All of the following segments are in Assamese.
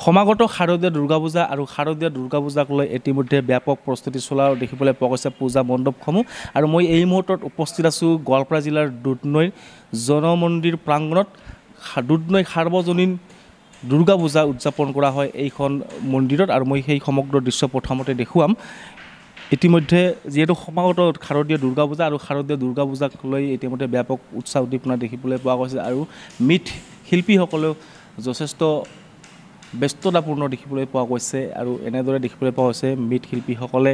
সমাগত শাৰদীয় দুৰ্গা পূজা আৰু শাৰদীয় দুৰ্গা পূজাক লৈ ইতিমধ্যে ব্যাপক প্ৰস্তুতি চলা দেখিবলৈ পোৱা গৈছে পূজা মণ্ডপসমূহ আৰু মই এই মুহূৰ্তত উপস্থিত আছোঁ গোৱালপাৰা জিলাৰ দুধনৈৰ জনমন্দিৰ প্ৰাংগণত দুধনৈ সাৰ্বজনীন দুৰ্গা পূজা উদযাপন কৰা হয় এইখন মন্দিৰত আৰু মই সেই সমগ্ৰ দৃশ্য প্ৰথমতে দেখুৱাম ইতিমধ্যে যিহেতু সমাগত শাৰদীয় দুৰ্গা পূজা আৰু শাৰদীয় দুৰ্গা পূজাক লৈ ইতিমধ্যে ব্যাপক উৎসাহ উদ্দীপনা দেখিবলৈ পোৱা গৈছে আৰু মৃৎ শিল্পীসকলেও যথেষ্ট ব্যস্ততাপূৰ্ণ দেখিবলৈ পোৱা গৈছে আৰু এনেদৰে দেখিবলৈ পোৱা হৈছে মৃৎশিল্পীসকলে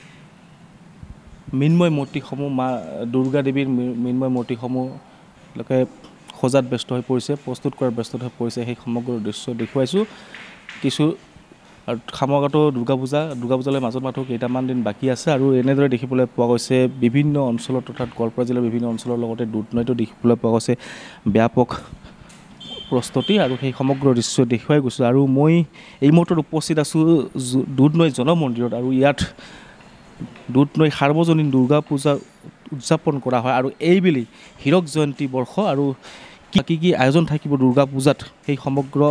মৃন্ময় মূৰ্তিসমূহ মা দুৰ্গা দেৱীৰ মৃন্ময় মূৰ্তিসমূহলৈকে সজাত ব্যস্ত হৈ পৰিছে প্ৰস্তুত কৰাৰ ব্যস্ত হৈ পৰিছে সেই সমগ্ৰ দৃশ্য দেখুৱাইছোঁ কিছু আৰু সমাগত দুৰ্গা পূজালৈ মাজত মাত্ৰ কেইটামান দিন বাকী আছে আৰু এনেদৰে দেখিবলৈ পোৱা গৈছে বিভিন্ন অঞ্চলত অৰ্থাৎ গোৱালপাৰা জিলাৰ বিভিন্ন অঞ্চলৰ লগতে দুধনৈতো দেখিবলৈ পোৱা গৈছে ব্যাপক প্ৰস্তুতি আৰু সেই সমগ্ৰ দৃশ্য দেখুৱাই গৈছোঁ আৰু মই এই মুহূৰ্তত উপস্থিত আছোঁ দুধনৈ জনমন্দিৰত আৰু ইয়াত দুধনৈ সাৰ্বজনীন দুৰ্গা পূজা উদযাপন কৰা হয় আৰু এইবেলি হীৰক জয়ন্তী বৰ্ষ আৰু কি কি আয়োজন থাকিব দুৰ্গা পূজাত সেই সমগ্ৰ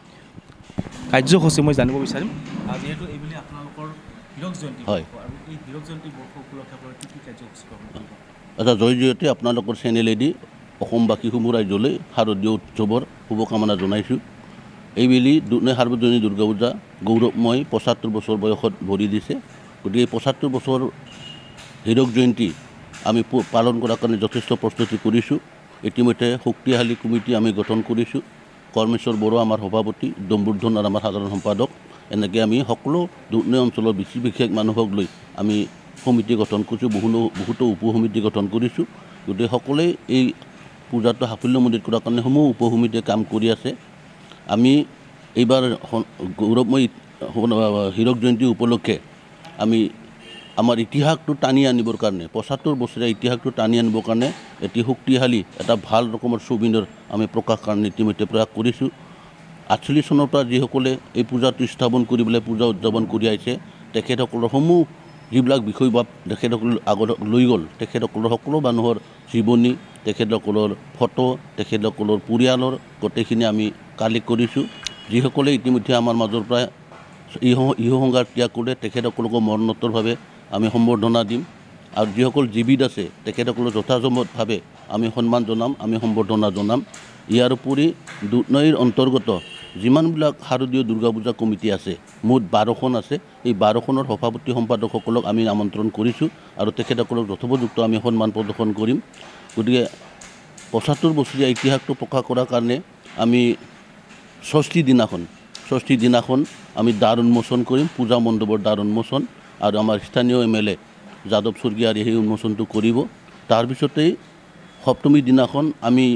কাৰ্যসূচী মই জানিব বিচাৰিম যিহেতু এইবেলি আপোনালোকৰ হীৰক জয়ন্তী হয় আৰু এই হীৰক জয়ন্তী বৰ্ষ উপলক্ষে কি কি কাৰ্যসূচী গ্ৰহণ কৰিব আচ্ছা জয়জয়তে আপোনালোকৰ চেনেলেদি অসমবাসীসমূহ ৰাইজলৈ শাৰদীয় উৎসৱৰ শুভকামনা জনাইছোঁ এইবেলি দুধনৈ সাৰ্বজনীন দুৰ্গা পূজা গৌৰৱময় ৭৫ বছৰ বয়সত ভৰি দিছে গতিকে ৭৫ বছৰ হীৰক জয়ন্তী আমি পালন কৰাৰ কাৰণে যথেষ্ট প্ৰস্তুতি কৰিছোঁ ইতিমধ্যে শক্তিশালী কমিটি আমি গঠন কৰিছোঁ কৰ্মেশ্বৰ বড়ো আমাৰ সভাপতি ডম্বুৰ্ধন আৰু আমাৰ সাধাৰণ সম্পাদক এনেকৈ আমি সকলো দুধনৈ অঞ্চলৰ বিশেষ মানুহক লৈ আমি সমিতি গঠন কৰিছোঁ বহুতো উপ সমিতি গঠন কৰিছোঁ গতিকে সকলোৱে এই পূজাটো সাফল্যমণ্ডিত কৰাৰ কাৰণে সমূহ উপ সমিতিয়ে কাম কৰি আছে আমি এইবাৰ গৌৰৱময় হীৰক জয়ন্তী উপলক্ষে আমি আমাৰ ইতিহাসটো টানি আনিবৰ কাৰণে ৭৫ বছৰীয়া ইতিহাসটো টানি আনিবৰ কাৰণে এটি শক্তিশালী এটা ভাল ৰকমৰ ছবিৰ আমি প্ৰকাশ কাৰণে ইতিমধ্যে প্ৰয়াস কৰিছোঁ ৪৮ চনৰ পৰা যিসকলে এই পূজাটো স্থাপন কৰিবলৈ পূজা উদযাপন কৰি আহিছে তেখেতসকলৰ সমূহ যিবিলাক বিষয় বা তেখেতসকল আগত লৈ গ'ল তেখেতসকলৰ সকলো মানুহৰ জীৱনী তেখেতসকলৰ ফটো তেখেতসকলৰ পৰিয়ালৰ গোটেইখিনি আমি কালেক্ট কৰিছোঁ যিসকলে ইতিমধ্যে আমাৰ মাজৰ পৰা ইহ সংঘাৰ ত্যাগ কৰে তেখেতসকলকো মৰণোত্তৰভাৱে আমি সম্বৰ্ধনা দিম আৰু যিসকল জীৱিত আছে তেখেতসকলক যথাযথভাৱে আমি সন্মান জনাম আমি সম্বৰ্ধনা জনাম ইয়াৰ উপৰি দুধনৈৰ অন্তৰ্গত যিমানবিলাক শাৰদীয় দুৰ্গা পূজা কমিটি আছে মুঠ ১২খন আছে এই ১২খনৰ সভাপতি সম্পাদকসকলক আমি আমন্ত্ৰণ কৰিছোঁ আৰু তেখেতসকলক যথোপযুক্ত আমি সন্মান প্ৰদৰ্শন কৰিম গতিকে ৭৫ বছৰীয়া ইতিহাসটো প্ৰকাশ কৰাৰ কাৰণে আমি ষষ্ঠী দিনাখন আমি দ্বাৰ উন্মোচন কৰিম পূজা মণ্ডপৰ দ্বাৰ উন্মোচন আৰু আমাৰ স্থানীয় MLA যাদৱ স্বৰ্গীয়াৰীয়ে সেই উন্মোচনটো কৰিব তাৰপিছতেই সপ্তমী দিনাখন আমি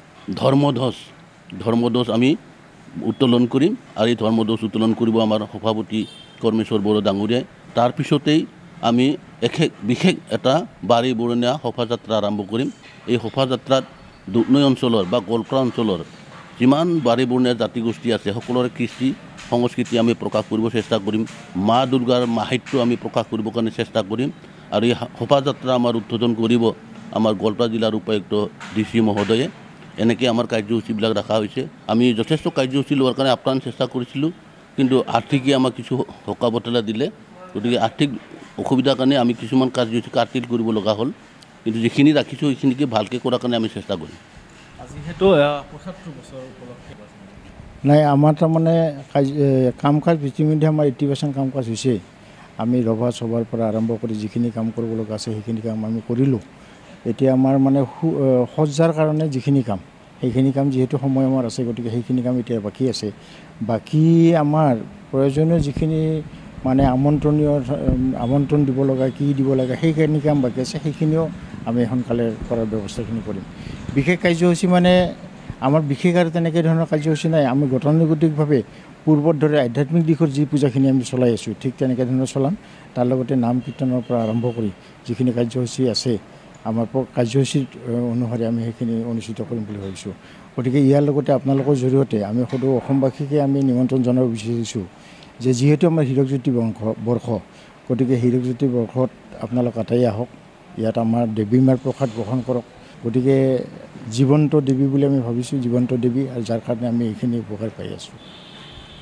ধৰ্মধ্বজ আমি উত্তোলন কৰিম আৰু এই ধৰ্মধ্বজ উত্তোলন কৰিব আমাৰ সভাপতি কৰ্মেশ্বৰ বড়ো ডাঙৰীয়াই তাৰপিছতেই আমি বিশেষ এটা বাৰী বৰণীয়া শোভাযাত্ৰা আৰম্ভ কৰিম এই শোভাযাত্ৰাত দুধনৈ অঞ্চলৰ বা গোৱালপাৰা অঞ্চলৰ যিমান বাৰী বৰণীয়া জাতিগোষ্ঠী আছে সকলোৰে কৃষ্টি সংস্কৃতি আমি প্ৰকাশ কৰিব চেষ্টা কৰিম মা দুৰ্গাৰ মাহাত্য আমি প্ৰকাশ কৰিবৰ কাৰণে চেষ্টা কৰিম আৰু এই শোভাযাত্ৰা আমাৰ উদ্বোধন কৰিব আমাৰ গোৱালপাৰা জিলাৰ উপায়ুক্ত DC মহোদয়ে এনেকৈ আমাৰ কাৰ্যসূচীবিলাক ৰখা হৈছে আমি যথেষ্ট কাৰ্যসূচী লোৱাৰ কাৰণে আপ্ৰাণ চেষ্টা কৰিছিলোঁ কিন্তু আৰ্থিকে আমাক কিছু সকা বতৰা দিলে গতিকে আৰ্থিক অসুবিধাৰ কাৰণে আমি কিছুমান কাৰ্যসূচী কাটিল কৰিব লগা হ'ল কিন্তু যিখিনি ৰাখিছোঁ সেইখিনিকে ভালকৈ কৰাৰ কাৰণে আমি চেষ্টা কৰিম যিহেতু ৭৫ বছৰ উপলক্ষে নাই আমাৰ তাৰমানে কাম কাজ ইতিমধ্যে আমাৰ 80% কাম কাজ হৈছে আমি ৰভা সভাৰ পৰা আৰম্ভ কৰি যিখিনি কাম কৰিব লগা আছে সেইখিনি কাম আমি কৰিলোঁ এতিয়া আমাৰ মানে সজ্জাৰ কাৰণে যিখিনি কাম সেইখিনি কাম যিহেতু সময় আমাৰ আছে গতিকে সেইখিনি কাম এতিয়া বাকী আছে বাকী আমাৰ প্ৰয়োজনীয় যিখিনি মানে আমন্ত্ৰণ দিব লগা কি দিব লগা সেইখিনি কাম বাকী আছে সেইখিনিও আমি সোনকালে কৰাৰ ব্যৱস্থাখিনি কৰিম বিশেষ কাৰ্যসূচী মানে আমাৰ বিশেষ আৰু তেনেকৈ ধৰণৰ কাৰ্যসূচী নাই আমি গতানুগতিকভাৱে পূৰ্বৰ দৰে আধ্যাত্মিক দিশৰ যি পূজাখিনি আমি চলাই আছোঁ ঠিক তেনেকৈ ধৰণৰ চলাম তাৰ লগতে নাম কীৰ্তনৰ পৰা আৰম্ভ কৰি যিখিনি কাৰ্যসূচী আছে আমাৰ কাৰ্যসূচী অনুসৰি আমি সেইখিনি অনুষ্ঠিত কৰিম বুলি ভাবিছোঁ গতিকে ইয়াৰ লগতে আপোনালোকৰ জৰিয়তে আমি সদৌ অসমবাসীকে আমি নিমন্ত্ৰণ জনাব বিচাৰিছোঁ যে যিহেতু আমাৰ হীৰক জ্যোতি বৰ্ষ গতিকে হীৰক জ্যোতি বৰ্ষত আপোনালোক আটাই আহক ইয়াত আমাৰ দেৱী মাৰ প্ৰসাদ গ্ৰহণ কৰক গতিকে জীৱন্ত দেৱী বুলি আমি ভাবিছোঁ জীৱন্ত দেৱী আৰু যাৰ কাৰণে আমি এইখিনি উপকাৰ পাই আছোঁ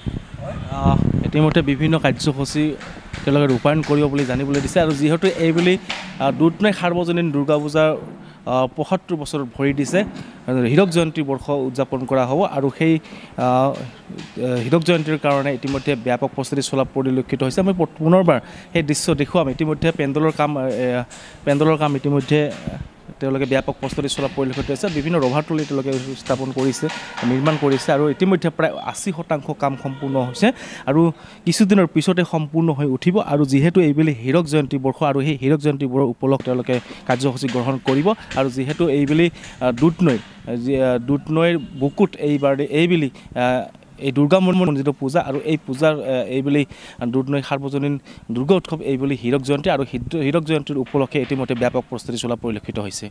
ইতিমধ্যে বিভিন্ন কাৰ্যসূচী তেওঁলোকে ৰূপায়ণ কৰিব বুলি জানিবলৈ দিছে আৰু যিহেতু এইবুলি দুধনৈ সাৰ্বজনীন দুৰ্গা পূজাৰ ৭৫ বছৰত ভৰি দিছে হীৰক জয়ন্তী বৰ্ষ উদযাপন কৰা হ'ব আৰু সেই হীৰক জয়ন্তীৰ কাৰণে ইতিমধ্যে ব্যাপক প্ৰস্তুতি চলা পৰিলক্ষিত হৈছে আমি পুনৰবাৰ সেই দৃশ্য দেখুৱাম ইতিমধ্যে পেণ্ডেলৰ কাম ইতিমধ্যে তেওঁলোকে ব্যাপক প্ৰস্তুতি চলা পৰিলক্ষিত হৈছে বিভিন্ন ৰভাতলি তেওঁলোকে স্থাপন কৰিছে নিৰ্মাণ কৰিছে আৰু ইতিমধ্যে প্ৰায় ৮০% কাম সম্পূৰ্ণ হৈছে আৰু কিছুদিনৰ পিছতে সম্পূৰ্ণ হৈ উঠিব আৰু যিহেতু এইবেলি হীৰক জয়ন্তী বৰ্ষ আৰু সেই হীৰক জয়ন্তী বৰ্ষৰ উপলক্ষে তেওঁলোকে কাৰ্যসূচী গ্ৰহণ কৰিব আৰু যিহেতু এইবেলি দুধনৈৰ বুকুত এইবেলি এই দুৰ্গা মন্দিৰৰ পূজা আৰু এই পূজাৰ এইবুলি দুধনৈ সাৰ্বজনীন দুৰ্গা উৎসৱ এইবুলি হীৰক জয়ন্তী আৰু হীৰক জয়ন্তীৰ উপলক্ষে ইতিমধ্যে ব্যাপক প্ৰস্তুতি চলা পৰিলক্ষিত হৈছে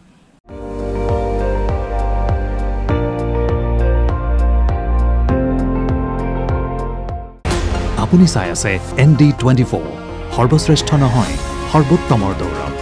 আপুনি চাই আছে ND24 সৰ্বশ্ৰেষ্ঠ নহয় সৰ্বোত্তমৰ দৌৰ